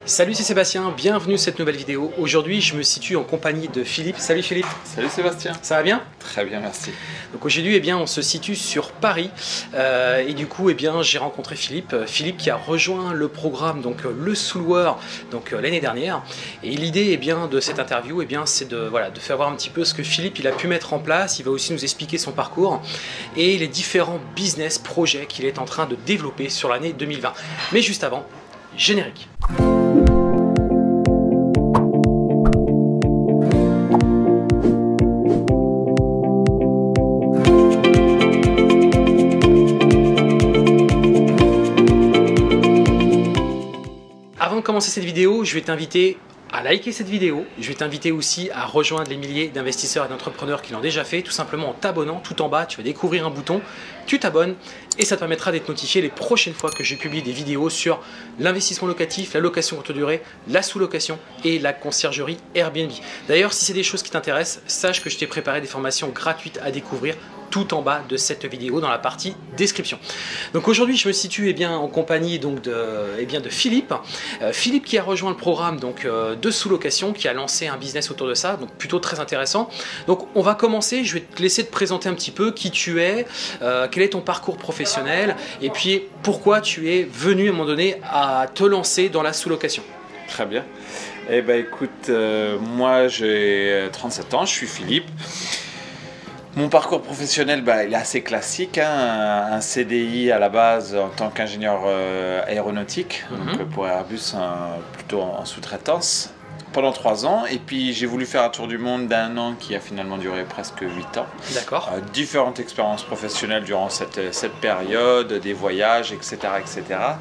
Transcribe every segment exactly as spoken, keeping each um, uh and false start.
Salut, c'est Sébastien, bienvenue sur cette nouvelle vidéo. Aujourd'hui, je me situe en compagnie de Philippe. Salut Philippe. Salut Sébastien. Ça va bien? Très bien, merci. Donc aujourd'hui, eh bien, on se situe sur Paris euh, et du coup, eh bien, j'ai rencontré Philippe. Philippe qui a rejoint le programme donc le Souloueur donc l'année dernière. Et l'idée, eh bien, de cette interview, eh bien, c'est de voilà, de faire voir un petit peu ce que Philippe il a pu mettre en place. Il va aussi nous expliquer son parcours et les différents business projets qu'il est en train de développer sur l'année deux mille vingt. Mais juste avant, générique. Avant de commencer cette vidéo, je vais t'inviter à liker cette vidéo. Je vais t'inviter aussi à rejoindre les milliers d'investisseurs et d'entrepreneurs qui l'ont déjà fait, tout simplement en t'abonnant. Tout en bas, tu vas découvrir un bouton, tu t'abonnes et ça te permettra d'être notifié les prochaines fois que je publie des vidéos sur l'investissement locatif, la location courte durée, la sous-location et la conciergerie Airbnb. D'ailleurs, si c'est des choses qui t'intéressent, sache que je t'ai préparé des formations gratuites à découvrir tout en bas de cette vidéo dans la partie description. Donc aujourd'hui, je me situe eh bien, en compagnie donc, de, eh bien, de Philippe. Euh, Philippe qui a rejoint le programme donc, euh, de sous-location, qui a lancé un business autour de ça, donc plutôt très intéressant. Donc on va commencer, je vais te laisser te présenter un petit peu qui tu es, euh, quel est ton parcours professionnel et puis pourquoi tu es venu à un moment donné à te lancer dans la sous-location. Très bien. Eh ben écoute, euh, moi j'ai trente-sept ans, je suis Philippe. Mon parcours professionnel, bah, il est assez classique, hein, un C D I à la base en tant qu'ingénieur euh, aéronautique, mm-hmm. donc pour Airbus hein, plutôt en, en sous-traitance, pendant trois ans. Et puis j'ai voulu faire un tour du monde d'un an qui a finalement duré presque huit ans. D'accord. Euh, différentes expériences professionnelles durant cette, cette période, des voyages, et cetera, et cetera.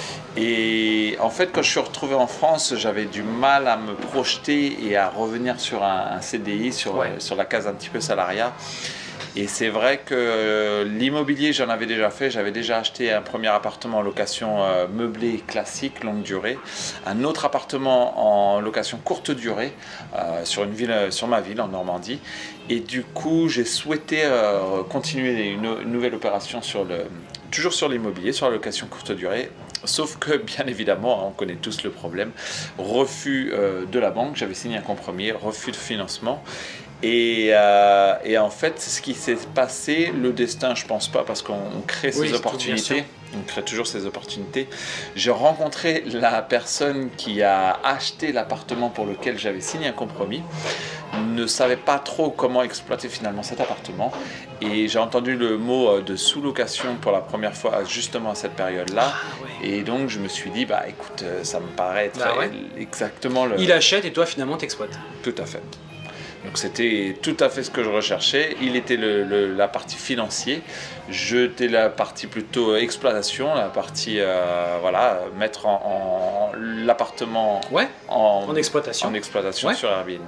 Et en fait, quand je suis retrouvé en France, j'avais du mal à me projeter et à revenir sur un, un C D I, sur, ouais. euh, sur la case un petit peu salariat. Et c'est vrai que euh, l'immobilier, j'en avais déjà fait. J'avais déjà acheté un premier appartement en location euh, meublée classique, longue durée. Un autre appartement en location courte durée euh, sur, une ville, sur ma ville, en Normandie. Et du coup, j'ai souhaité euh, continuer une, une nouvelle opération sur le, toujours sur l'immobilier, sur la location courte durée. Sauf que, bien évidemment, on connaît tous le problème, refus euh, de la banque, j'avais signé un compromis, refus de financement. Et, euh, et en fait, ce qui s'est passé, le destin, je pense pas, parce qu'on crée ces oui, opportunités, on crée toujours ces opportunités. J'ai rencontré la personne qui a acheté l'appartement pour lequel j'avais signé un compromis, ne savait pas trop comment exploiter finalement cet appartement. Et j'ai entendu le mot de sous-location pour la première fois justement à cette période-là. Ah, ouais. Et donc je me suis dit, bah écoute, ça me paraît être bah, ouais. exactement le... Il achète et toi finalement t'exploites. Tout à fait. Donc c'était tout à fait ce que je recherchais. Il était le, le, la partie financière, j'étais la partie plutôt exploitation, la partie euh, voilà, mettre en, en l'appartement ouais, en, en exploitation, en exploitation ouais. sur Airbnb.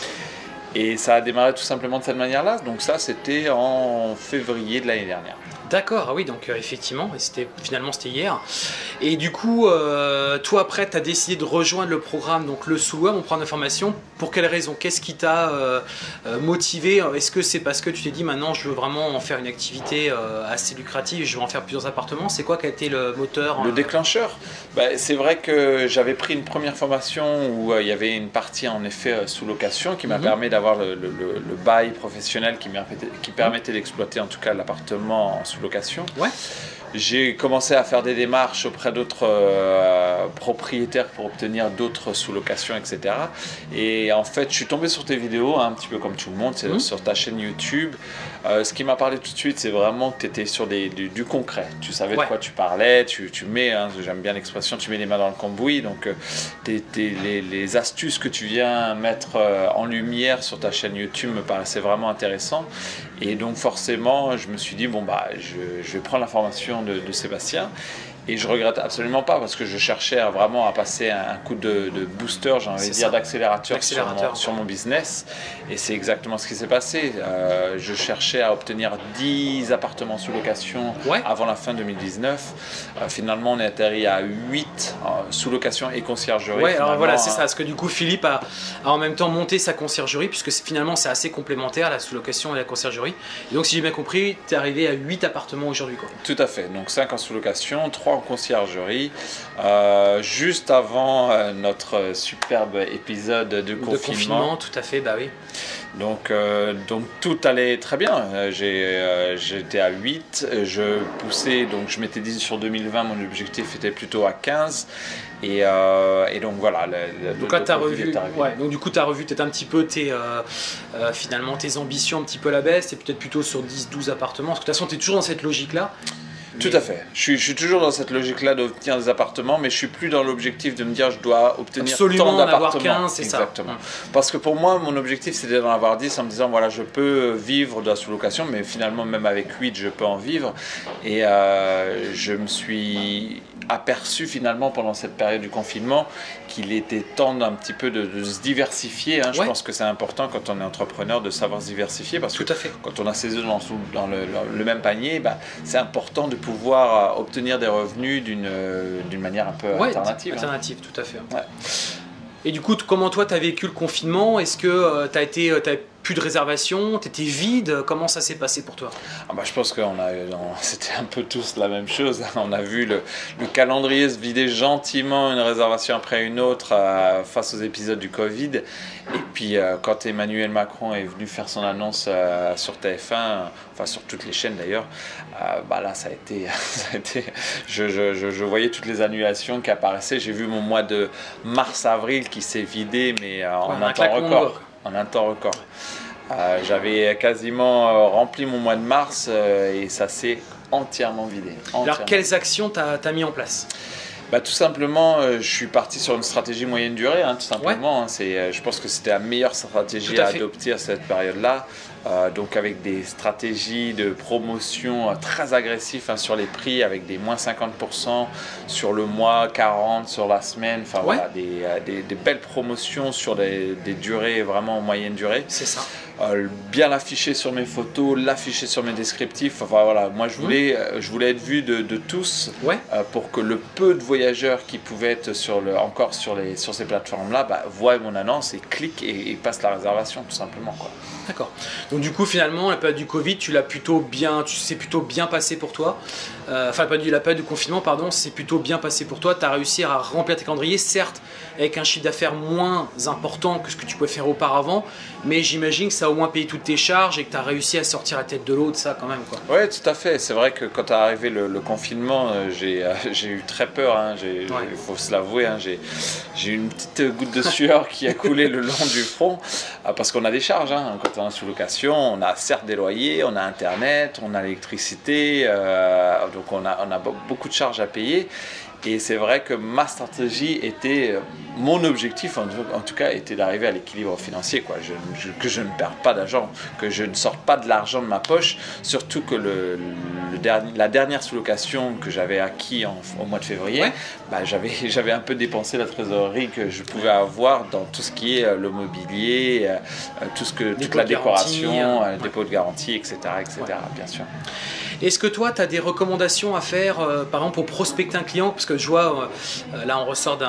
Et ça a démarré tout simplement de cette manière-là. Donc ça, c'était en février de l'année dernière. D'accord, ah oui, donc euh, effectivement, c'était, finalement c'était hier. Et du coup, euh, toi après, tu as décidé de rejoindre le programme, donc le Souloueur, mon programme d'information. Pour quelle raison? Qu'est-ce qui t'a euh, motivé? Est-ce que c'est parce que tu t'es dit maintenant je veux vraiment en faire une activité euh, assez lucrative, je veux en faire plusieurs appartements? C'est quoi qui a été le moteur? Le déclencheur bah, c'est vrai que j'avais pris une première formation où euh, il y avait une partie en effet euh, sous location qui m'a mm-hmm. permis d'avoir le, le, le, le bail professionnel qui, qui permettait mm-hmm. d'exploiter en tout cas l'appartement en sous location. Ouais. J'ai commencé à faire des démarches auprès d'autres euh, propriétaires pour obtenir d'autres sous-locations, et cetera. Et en fait, je suis tombé sur tes vidéos, hein, un petit peu comme tout le monde, c'est mmh. sur ta chaîne YouTube. Euh, ce qui m'a parlé tout de suite, c'est vraiment que tu étais sur des, du, du concret. Tu savais ouais. de quoi tu parlais, tu, tu mets, hein, j'aime bien l'expression, tu mets les mains dans le cambouis. Donc, euh, t'es, t'es, les, les astuces que tu viens mettre euh, en lumière sur ta chaîne YouTube me paraissaient vraiment intéressantes. Et donc, forcément, je me suis dit, bon, bah, je, je vais prendre l'information De, de Sébastien et je regrette absolument pas parce que je cherchais à vraiment à passer un coup de, de booster, j'ai envie de dire d'accélérateur sur mon, sur mon business et c'est exactement ce qui s'est passé. Euh, je cherchais à obtenir dix appartements sous location ouais. avant la fin deux mille dix-neuf. Euh, finalement on est atterri à huit euh, sous location et conciergerie. Ouais, alors voilà, c'est ça, parce que du coup Philippe a, a en même temps monté sa conciergerie puisque finalement c'est assez complémentaire la sous location et la conciergerie. Et donc si j'ai bien compris, tu es arrivé à huit appartements aujourd'hui quoi. Tout à fait, donc cinq en sous location, trois en conciergerie, euh, juste avant euh, notre superbe épisode de, de confinement. confinement. Tout à fait, bah oui. Donc, euh, donc tout allait très bien. J'ai, euh, j'étais à huit, je poussais, donc je m'étais dit sur deux mille vingt, mon objectif était plutôt à quinze. Et, euh, et donc voilà. Le, donc là, tu as revu, ouais, donc du coup, tu as revu peut-être un petit peu tes, euh, euh, finalement, tes ambitions un petit peu à la baisse, tu es peut-être plutôt sur dix douze appartements, parce que de toute façon, tu es toujours dans cette logique-là. Tout à fait. Je suis, je suis toujours dans cette logique-là d'obtenir des appartements, mais je suis plus dans l'objectif de me dire je dois obtenir absolument tant d'appartements. Absolument en avoir quinze, c'est ça. Exactement. Parce que pour moi, mon objectif, c'était d'en avoir dix en me disant voilà, je peux vivre de la sous-location, mais finalement, même avec huit, je peux en vivre. Et euh, je me suis aperçu finalement pendant cette période du confinement qu'il était temps d'un petit peu de, de se diversifier. Hein. Je ouais. pense que c'est important quand on est entrepreneur de savoir se diversifier parce Tout que à fait. quand on a ses œufs dans, dans le, le, le même panier, bah, c'est important de pouvoir obtenir des revenus d'une d'une manière un peu ouais, alternative. Alternative, hein. Tout à fait. Ouais. Et du coup, comment toi, tu as vécu le confinement? Est-ce que euh, tu as été... Euh, t'as plus de réservations, tu étais vide, comment ça s'est passé pour toi? Ah bah, je pense que c'était un peu tous la même chose. On a vu le, le calendrier se vider gentiment, une réservation après une autre euh, face aux épisodes du Covid. Et puis euh, quand Emmanuel Macron est venu faire son annonce euh, sur T F un, enfin sur toutes les chaînes d'ailleurs, euh, bah là ça a été, ça a été je, je, je, je voyais toutes les annulations qui apparaissaient. J'ai vu mon mois de mars-avril qui s'est vidé, mais euh, en ouais, un temps record. En un temps record. Euh, j'avais quasiment euh, rempli mon mois de mars euh, et ça s'est entièrement vidé. Entièrement. Alors, quelles actions tu as mis en place? Bah, tout simplement, euh, je suis parti sur une stratégie moyenne durée, hein, tout simplement. Ouais. Hein, c'est, euh, je pense que c'était la meilleure stratégie à, à adopter à cette période-là. Euh, donc avec des stratégies de promotion euh, très agressives hein, sur les prix, avec des moins cinquante pour cent sur le mois, quarante pour cent sur la semaine, enfin ouais. voilà, des, euh, des, des belles promotions sur des, des durées vraiment moyenne durée. C'est ça. Euh, bien l'afficher sur mes photos, l'afficher sur mes descriptifs. Enfin voilà, moi je voulais, mmh. euh, je voulais être vu de, de tous ouais. euh, pour que le peu de voyageurs qui pouvaient être sur le, encore sur, les, sur ces plateformes-là bah, voient mon annonce et cliquent et, et passent la réservation tout simplement. Quoi. D'accord. Donc du coup finalement la période du Covid, tu l'as plutôt bien, tu sais plutôt bien passé pour toi. Euh, enfin la période du confinement, pardon, c'est plutôt bien passé pour toi. Tu as réussi à remplir tes calendriers, certes avec un chiffre d'affaires moins important que ce que tu pouvais faire auparavant, mais j'imagine que ça a au moins payé toutes tes charges et que tu as réussi à sortir la tête de l'eau de ça quand même. Oui, tout à fait. C'est vrai que quand est arrivé le, le confinement, euh, j'ai euh, j'ai eu très peur. Hein. Il ouais. faut se l'avouer. Hein. J'ai eu une petite goutte de sueur qui a coulé le long du front euh, parce qu'on a des charges. Hein. Quand on est en sous-location, on a certes des loyers, on a Internet, on a l'électricité, euh, donc on a, on a beaucoup de charges à payer. Et c'est vrai que ma stratégie était, mon objectif en tout cas, était d'arriver à l'équilibre financier, quoi. Je, je, que je ne perds pas d'argent, que je ne sorte pas de l'argent de ma poche, surtout que le, le dernier, la dernière sous-location que j'avais acquis en, au mois de février, ouais. bah, j'avais, j'avais un peu dépensé la trésorerie que je pouvais avoir dans tout ce qui est le mobilier, euh, tout ce que, toute la décoration, euh, ouais. dépôt de garantie, et cetera, et cetera, ouais. bien sûr. Est-ce que toi, tu as des recommandations à faire, euh, par exemple, pour prospecter un client? Parce que je vois, euh, là, on ressort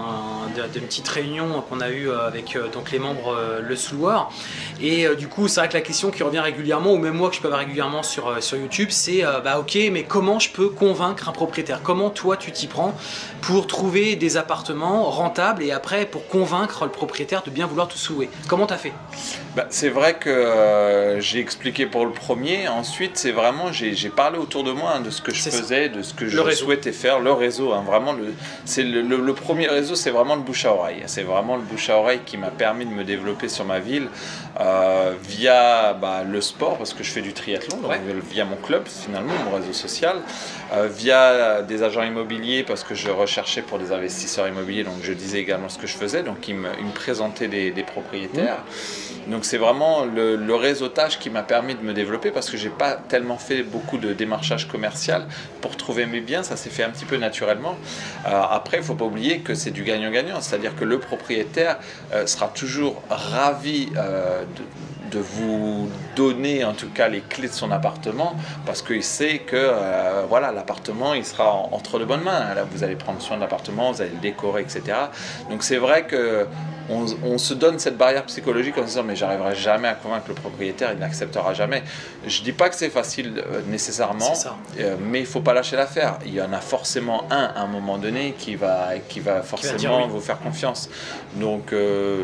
d'une petite réunion qu'on a eue avec euh, donc les membres euh, Le Souloir. Et euh, du coup, c'est vrai que la question qui revient régulièrement, ou même moi que je peux avoir régulièrement sur, euh, sur YouTube, c'est euh, bah ok, mais comment je peux convaincre un propriétaire? Comment toi, tu t'y prends pour trouver des appartements rentables et après pour convaincre le propriétaire de bien vouloir te sous-louer? Comment tu as fait? Bah, c'est vrai que euh, j'ai expliqué pour le premier. Ensuite, c'est vraiment, j'ai j'ai parlé autour de moi hein, de ce que je faisais, ça. de ce que le je réseau. souhaitais faire, le réseau. Hein, vraiment, le, c'est le, le, le premier réseau, c'est vraiment le bouche à oreille. C'est vraiment le bouche à oreille qui m'a permis de me développer sur ma ville euh, via bah, le sport, parce que je fais du triathlon, donc, ouais. via mon club finalement, mon réseau social, euh, via des agents immobiliers, parce que je recherchais pour des investisseurs immobiliers, donc je disais également ce que je faisais, donc ils me, ils me présentaient des, des propriétaires. Mmh. Donc c'est vraiment le, le réseautage qui m'a permis de me développer, parce que j'ai pas tellement fait beaucoup de démarchage commercial pour trouver mes biens, ça s'est fait un petit peu naturellement. Euh, après, il ne faut pas oublier que c'est du gagnant-gagnant, c'est-à-dire que le propriétaire euh, sera toujours ravi euh, de de vous donner en tout cas les clés de son appartement, parce qu'il sait que euh, voilà, l'appartement il sera en, entre de bonnes mains. Là, vous allez prendre soin de l'appartement, vous allez le décorer, et cetera. Donc c'est vrai que on, on se donne cette barrière psychologique en se disant mais j'arriverai jamais à convaincre le propriétaire, il n'acceptera jamais. Je dis pas que c'est facile euh, nécessairement, euh, mais il faut pas lâcher l'affaire. Il y en a forcément un à un moment donné qui va qui va forcément qui va dire oui. vous faire confiance. Donc euh,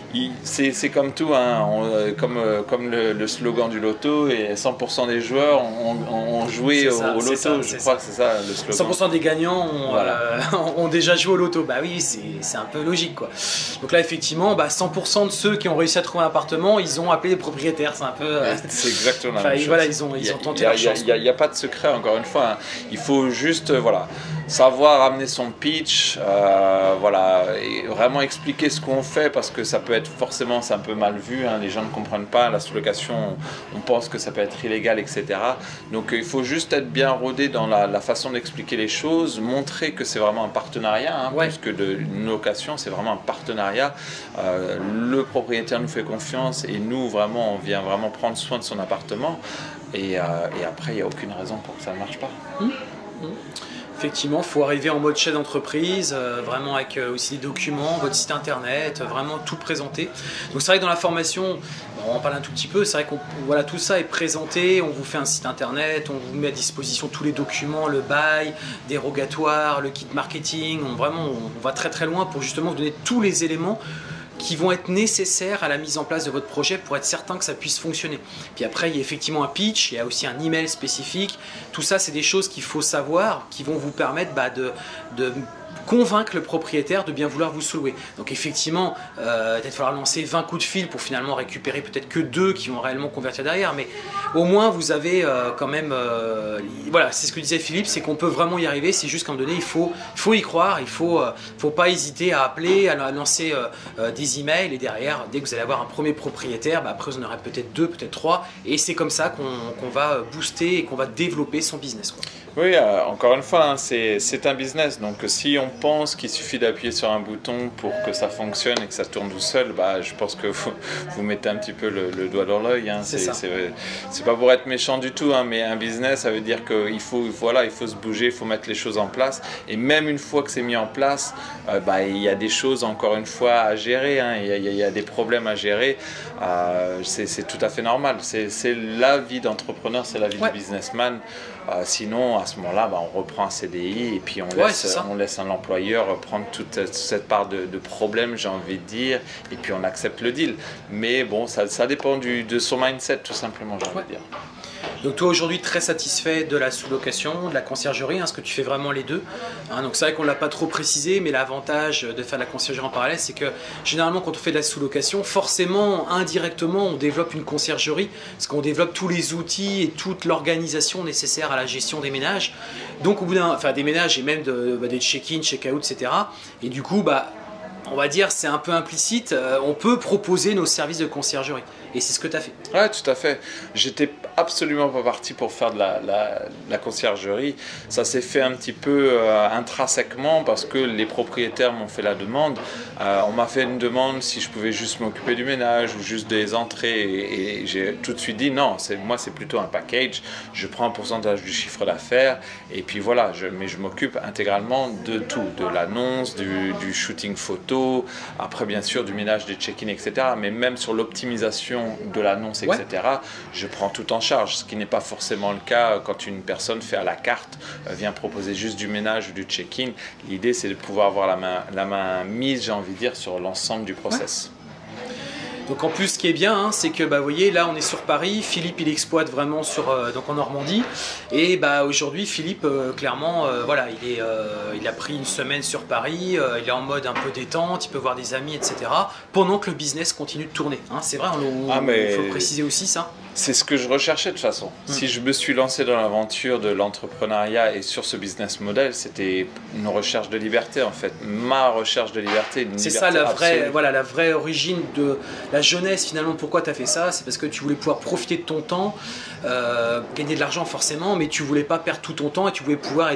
c'est comme tout, hein. On, comme, comme le, le slogan du loto, et cent pour cent des joueurs ont, ont joué ça, au, au loto, ça, je crois ça. que c'est ça le slogan. cent pour cent des gagnants ont, voilà. euh, ont déjà joué au loto, bah oui, c'est un peu logique quoi. Donc là effectivement, bah, cent pour cent de ceux qui ont réussi à trouver un appartement, ils ont appelé les propriétaires, c'est un peu... Euh... C'est exactement la même chose. Voilà, ils ont, ils ont tenté leur chance. Il n'y a, a, a pas de secret, encore une fois, hein. Il faut juste, voilà, savoir amener son pitch, euh, voilà, et vraiment expliquer ce qu'on fait, parce que ça peut être forcément, c'est un peu mal vu, hein, les gens ne comprennent pas, la sous-location, on, on pense que ça peut être illégal, et cetera. Donc il faut juste être bien rodé dans la, la façon d'expliquer les choses, montrer que c'est vraiment un partenariat, hein, ouais. plus que de, une location, c'est vraiment un partenariat. Euh, le propriétaire nous fait confiance et nous, vraiment, on vient vraiment prendre soin de son appartement. Et, euh, et après, il n'y a aucune raison pour que ça ne marche pas. Mmh. Mmh. Effectivement, il faut arriver en mode chef d'entreprise, euh, vraiment avec euh, aussi des documents, votre site internet, euh, vraiment tout présenter. Donc c'est vrai que dans la formation, on en parle un tout petit peu, c'est vrai que voilà, tout ça est présenté, on vous fait un site internet, on vous met à disposition tous les documents, le bail, dérogatoire, le kit marketing, on, vraiment on, on va très très loin pour justement vous donner tous les éléments qui vont être nécessaires à la mise en place de votre projet pour être certain que ça puisse fonctionner. Puis après, il y a effectivement un pitch, il y a aussi un email spécifique. Tout ça, c'est des choses qu'il faut savoir, qui vont vous permettre bah, de, de convaincre le propriétaire de bien vouloir vous sous-louer. Donc effectivement, euh, peut-être falloir lancer vingt coups de fil pour finalement récupérer peut-être que deux qui vont réellement convertir derrière, mais au moins vous avez euh, quand même... Euh, voilà, c'est ce que disait Philippe, c'est qu'on peut vraiment y arriver, c'est juste qu'à un moment donné, il faut, il faut y croire, il ne faut, euh, faut pas hésiter à appeler, à lancer euh, euh, des emails, et derrière, dès que vous allez avoir un premier propriétaire, bah, après vous en aurez peut-être deux, peut-être trois, et c'est comme ça qu'on qu'on va booster et qu'on va développer son business, quoi. Oui, euh, encore une fois, hein, c'est un business, donc si on pense qu'il suffit d'appuyer sur un bouton pour que ça fonctionne et que ça tourne tout seul, bah, je pense que vous, vous mettez un petit peu le, le doigt dans l'œil. Hein. C'est pas pour être méchant du tout, hein, mais un business, ça veut dire qu'il faut, voilà, il faut se bouger, il faut mettre les choses en place. Et même une fois que c'est mis en place, euh, bah, il y a des choses, encore une fois, à gérer. Hein. Il, y a, il y a des problèmes à gérer. Euh, c'est tout à fait normal. C'est la vie d'entrepreneur, c'est la vie ouais. du businessman. Euh, sinon, à ce moment-là, bah, on reprend un C D I et puis on ouais, laisse, on laisse un employeur prendre toute, toute cette part de, de problème, j'ai envie de dire, et puis on accepte le deal. Mais bon, ça, ça dépend du, de son mindset, tout simplement, j'ai envie ouais. de dire. Donc toi aujourd'hui très satisfait de la sous-location, de la conciergerie, hein, parce que tu fais vraiment les deux. Hein, donc c'est vrai qu'on ne l'a pas trop précisé, mais l'avantage de faire de la conciergerie en parallèle, c'est que généralement quand on fait de la sous-location, forcément, indirectement, on développe une conciergerie, parce qu'on développe tous les outils et toute l'organisation nécessaire à la gestion des ménages. Donc au bout d'un, enfin des ménages et même de, bah, des check-in, check-out, et cetera. Et du coup, bah, on va dire, c'est un peu implicite, euh, on peut proposer nos services de conciergerie. Et c'est ce que tu as fait. Oui, tout à fait. J'étais absolument pas parti pour faire de la, la, la conciergerie. Ça s'est fait un petit peu euh, intrinsèquement parce que les propriétaires m'ont fait la demande. Euh, on m'a fait une demande si je pouvais juste m'occuper du ménage ou juste des entrées. Et, et j'ai tout de suite dit non, moi c'est plutôt un package. Je prends un pourcentage du chiffre d'affaires. Et puis voilà, je, mais je m'occupe intégralement de tout. De l'annonce, du, du shooting photo, après bien sûr du ménage, des check-in, et cetera. Mais même sur l'optimisation de l'annonce, et cetera. Ouais. Je prends tout en charge, ce qui n'est pas forcément le cas quand une personne fait à la carte, euh, vient proposer juste du ménage ou du check-in. L'idée, c'est de pouvoir avoir la main, la main mise, j'ai envie de dire, sur l'ensemble du process. Ouais. Donc en plus, ce qui est bien, hein, c'est que bah, vous voyez, là on est sur Paris, Philippe il exploite vraiment sur, euh, donc en Normandie, et bah, aujourd'hui Philippe, euh, clairement, euh, voilà, il, est, euh, il a pris une semaine sur Paris, euh, il est en mode un peu détente, il peut voir des amis, et cetera, pendant que le business continue de tourner. Hein, c'est vrai, il ah, faut préciser aussi ça. C'est ce que je recherchais de toute façon. Mmh. Si je me suis lancé dans l'aventure de l'entrepreneuriat et sur ce business model, c'était une recherche de liberté en fait, ma recherche de liberté. C'est ça la vraie, voilà, la vraie origine de la jeunesse finalement. Pourquoi tu as fait ça? C'est parce que tu voulais pouvoir profiter de ton temps, euh, gagner de l'argent forcément, mais tu voulais pas perdre tout ton temps et tu voulais pouvoir être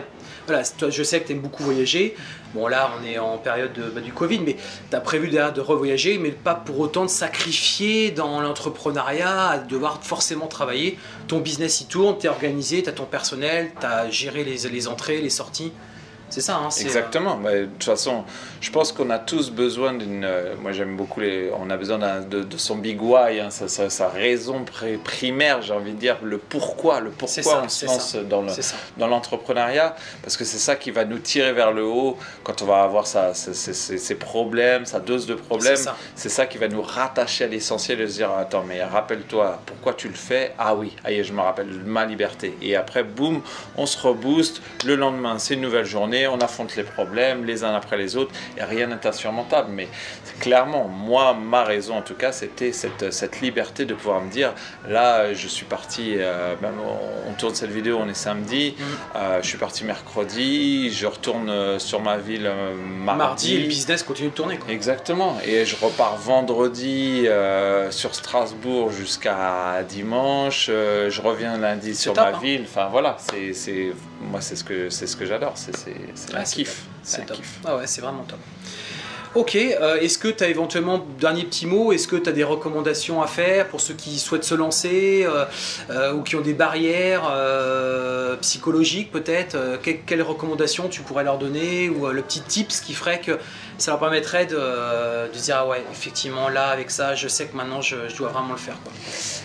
voilà, toi, je sais que tu aimes beaucoup voyager. Bon, là, on est en période de, bah, du Covid, mais tu as prévu derrière de revoyager, mais pas pour autant de sacrifier dans l'entrepreneuriat, à devoir forcément travailler. Ton business, il tourne, tu es organisé, tu as ton personnel, tu as géré les, les entrées, les sorties. C'est ça, hein, exactement. Euh... De toute façon, je pense qu'on a tous besoin d'une. Euh, moi, j'aime beaucoup les. On a besoin de, de son big why, hein, sa, sa, sa raison primaire, j'ai envie de dire, le pourquoi, le pourquoi ça, on se lance dans le dans l'entrepreneuriat, parce que c'est ça qui va nous tirer vers le haut quand on va avoir sa, ses, ses, ses problèmes, sa dose de problèmes. C'est ça. C'est ça qui va nous rattacher à l'essentiel et se dire attends, mais rappelle-toi, pourquoi tu le fais? Ah oui, aïe, je me rappelle ma liberté. Et après, boum, on se rebooste. Le lendemain, c'est une nouvelle journée. On affronte les problèmes les uns après les autres et rien n'est insurmontable. Mais clairement, moi, ma raison en tout cas, c'était cette, cette liberté de pouvoir me dire là, je suis parti, euh, ben, on tourne cette vidéo, on est samedi, mmh. euh, je suis parti mercredi, je retourne sur ma ville euh, mardi. Mardi, le business continue de tourner, quoi. Exactement. Et je repars vendredi euh, sur Strasbourg jusqu'à dimanche, euh, je reviens lundi sur top, ma hein. ville. Enfin voilà, c'est, c'est, moi c'est ce que, c'est ce que j'adore. C'est, c'est, c'est ah, un kiff. C'est un top. Kiff. Ah ouais, c'est vraiment top. Ok, euh, est-ce que tu as éventuellement, dernier petit mot, est-ce que tu as des recommandations à faire pour ceux qui souhaitent se lancer euh, euh, ou qui ont des barrières euh, psychologiques peut-être euh, que, Quelles recommandations tu pourrais leur donner ou euh, le petit tips qui ferait que ça leur permettrait de, euh, de dire ah ouais, effectivement là avec ça, je sais que maintenant je, je dois vraiment le faire, quoi.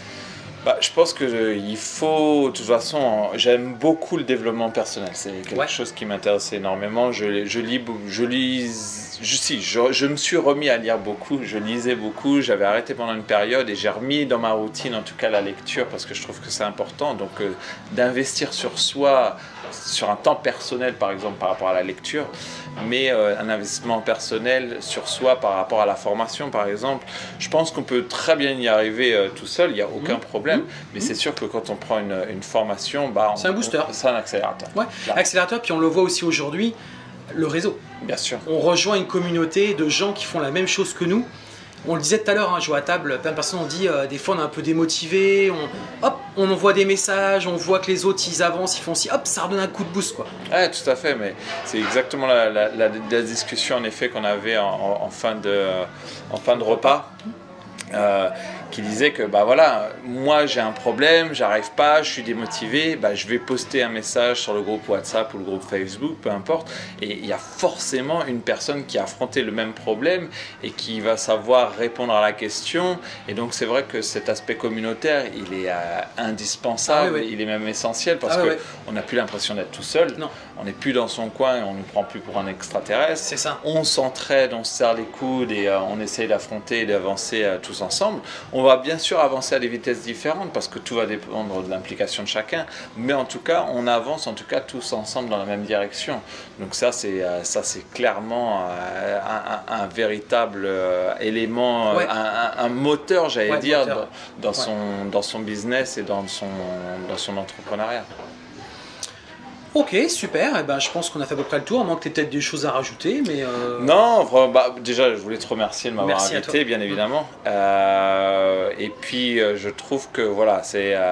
Bah, je pense qu'il faut, de toute façon, j'aime beaucoup le développement personnel. C'est quelque ouais. chose qui m'intéresse énormément. Je, je lis, je lis, je, si, je, je me suis remis à lire beaucoup. Je lisais beaucoup. J'avais arrêté pendant une période et j'ai remis dans ma routine, en tout cas, la lecture parce que je trouve que c'est important. Donc, euh, d'investir sur soi, sur un temps personnel, par exemple, par rapport à la lecture, mais euh, un investissement personnel sur soi par rapport à la formation, par exemple. Je pense qu'on peut très bien y arriver euh, tout seul. Il n'y a aucun mmh. problème. Mmh. Mais mmh. c'est sûr que quand on prend une, une formation, bah, c'est un booster. C'est un accélérateur. Ouais, accélérateur, puis on le voit aussi aujourd'hui, le réseau. Bien sûr. On rejoint une communauté de gens qui font la même chose que nous. On le disait tout à l'heure, hein, je vois à table, plein de personnes ont dit euh, des fois on est un peu démotivé, on, hop, on envoie des messages, on voit que les autres ils avancent, ils font aussi, hop, ça redonne un coup de boost, quoi. Ouais, tout à fait, mais c'est exactement la, la, la, la discussion en effet qu'on avait en, en, en, fin de, euh, en fin de repas. Euh, qui disait que bah voilà, moi j'ai un problème, j'arrive pas, je suis démotivé, bah, je vais poster un message sur le groupe WhatsApp ou le groupe Facebook, peu importe, et il y a forcément une personne qui a affronté le même problème et qui va savoir répondre à la question. Et donc c'est vrai que cet aspect communautaire, il est euh, indispensable, ah oui, oui. il est même essentiel parce ah oui, que oui. on n'a plus l'impression d'être tout seul. Non. On n'est plus dans son coin et on ne nous prend plus pour un extraterrestre. C'est ça. On s'entraide, on se serre les coudes et euh, on essaye d'affronter et d'avancer euh, tous ensemble. On va bien sûr avancer à des vitesses différentes parce que tout va dépendre de l'implication de chacun, mais en tout cas, on avance en tout cas tous ensemble dans la même direction. Donc ça, c'est euh, ça, c'est clairement euh, un, un, un véritable euh, élément, ouais. un, un, un moteur, j'allais ouais, dire, moteur. Dans, dans, ouais. son, dans son business et dans son, dans son entrepreneuriat. Ok, super. Eh ben, je pense qu'on a fait à peu près le tour. À moins que tu aies peut-être des choses à rajouter. Mais euh... Non, bah, déjà, je voulais te remercier de m'avoir Merci invité, bien évidemment. Mmh. Euh, et puis, euh, je trouve que voilà, c'est, euh,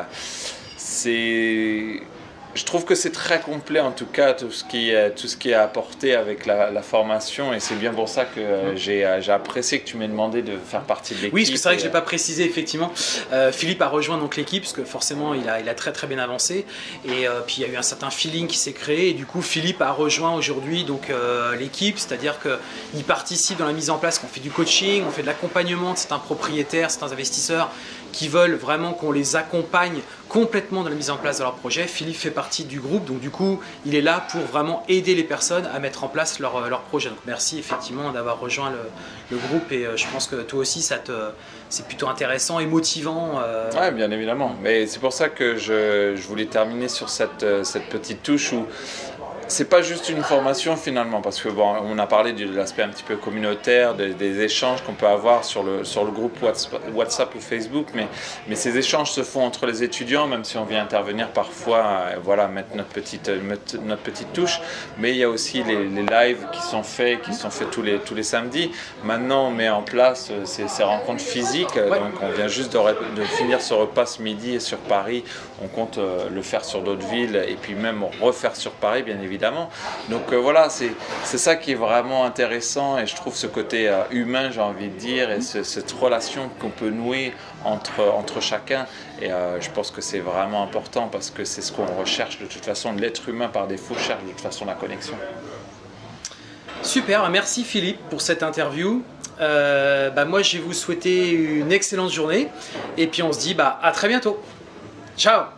c'est, je trouve que c'est très complet en tout cas tout ce qui est, tout ce qui est apporté avec la, la formation. Et c'est bien pour ça que euh, mmh. j'ai, j'ai apprécié que tu m'aies demandé de faire partie de l'équipe. Oui, parce que c'est vrai que je l'ai pas précisé effectivement. Euh, Philippe a rejoint donc l'équipe parce que forcément il a, il a très très bien avancé et euh, puis il y a eu un certain feeling qui s'est créé et du coup Philippe a rejoint aujourd'hui donc euh, l'équipe, c'est-à-dire que il participe dans la mise en place, qu'on fait du coaching, on fait de l'accompagnement de certains propriétaires, certains investisseurs qui veulent vraiment qu'on les accompagne complètement dans la mise en place de leur projet. Philippe fait partie du groupe, donc du coup, il est là pour vraiment aider les personnes à mettre en place leur, leur projet. Donc merci effectivement d'avoir rejoint le, le groupe et euh, je pense que toi aussi, ça te, c'est plutôt intéressant et motivant. Euh... Oui, bien évidemment. Mais c'est pour ça que je, je voulais terminer sur cette, cette petite touche où c'est pas juste une formation finalement, parce que bon, on a parlé de l'aspect un petit peu communautaire, des, des échanges qu'on peut avoir sur le, sur le groupe WhatsApp ou Facebook, mais, mais ces échanges se font entre les étudiants, même si on vient intervenir parfois, euh, voilà, mettre notre petite, notre petite touche, mais il y a aussi les, les lives qui sont faits, qui sont faits tous les, tous les samedis. Maintenant, on met en place ces, ces rencontres physiques, ouais. donc on vient juste de, de finir ce repas ce midi sur Paris, on compte euh, le faire sur d'autres villes et puis même refaire sur Paris, bien évidemment. évidemment. Donc euh, voilà, c'est ça qui est vraiment intéressant, et je trouve ce côté euh, humain, j'ai envie de dire, et ce, cette relation qu'on peut nouer entre, entre chacun. Et euh, je pense que c'est vraiment important, parce que c'est ce qu'on recherche de toute façon. L'être humain par défaut cherche de toute façon la connexion. Super, merci Philippe pour cette interview. Euh, bah moi je vais vous souhaiter une excellente journée, et puis on se dit bah à très bientôt. Ciao.